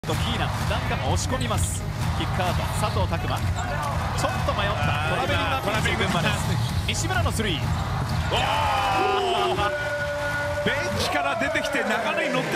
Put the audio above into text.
キーナン、ダンカンが押し込みます。キックアウト、佐藤拓磨、ちょっと迷った。トラベリングアピール群馬です。西村のスリー。 ベンチから出てきて流れに乗って